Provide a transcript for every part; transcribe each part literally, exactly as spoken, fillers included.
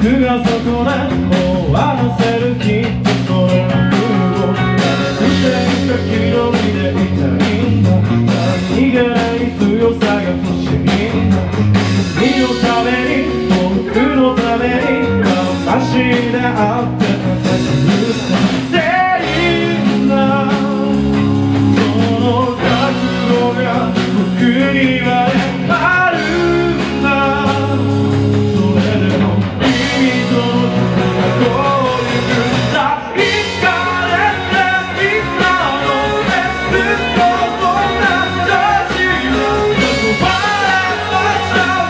僕がそこで終わらせるきっとその服を捨てた気取りでいたいんだ何気ない強さが欲しいんだ君のために僕のために魂であって戦っていいんだその覚悟が僕にはあるんだそれでも君との絆がこういくんだ惹かれてみんなの目ずっとそんな女子は呼ばれました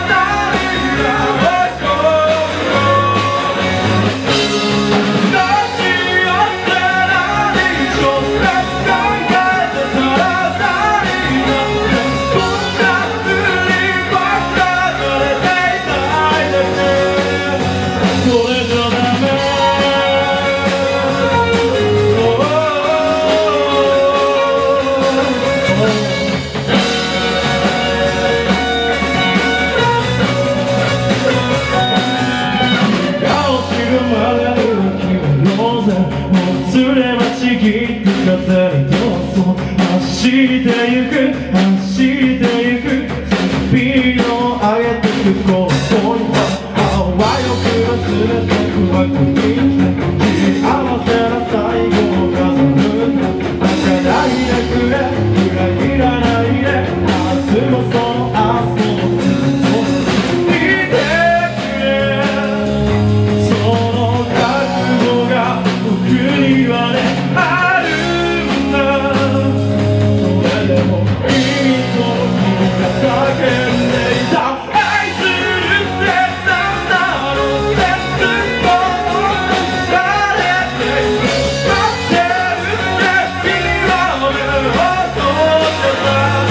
ちぎって風にどうぞ走ってゆく走ってゆくスピードを上げてくこの恋はあわよく忘れてくわけに幸せな最後を飾るんだ泣かないでくれ裏切らないで明日もその明日も見てくれその覚悟が僕にはねあるんだそれでも君と君が叫んでいた愛するってなんだろうってずっと思われて待ってるって君は俺を通ってた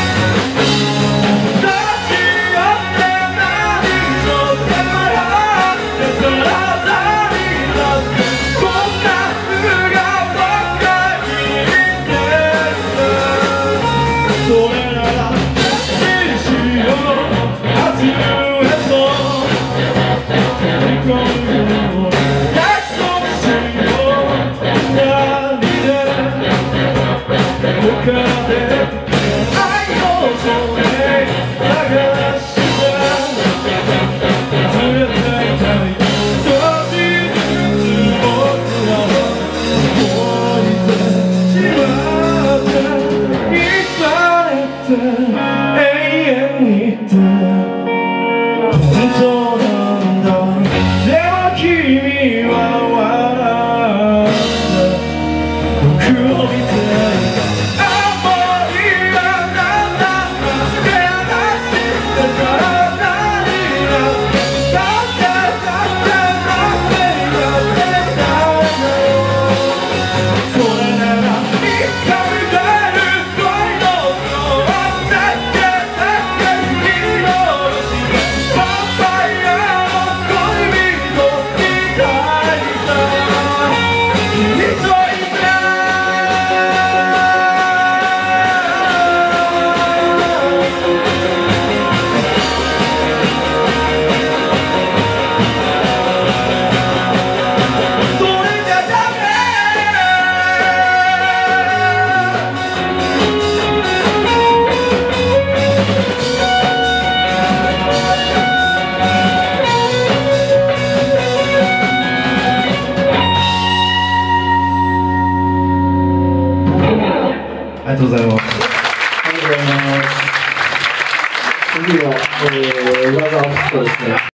立ち寄って何とからってからさになってこんな風がそれなら信じよう明日へと飛び込むよう約束しよう二人で僕らで愛をそれ探して連れていたい少しずつ僕らは覚えてしまって永遠にって本当なんだでも君は笑って僕を見て思いがなんだ手出してから何がだってだってだってやってないのそれならいつか迎える恋のありがとうございます。 ありがとうございます。次は、えー、裏側の人ですね。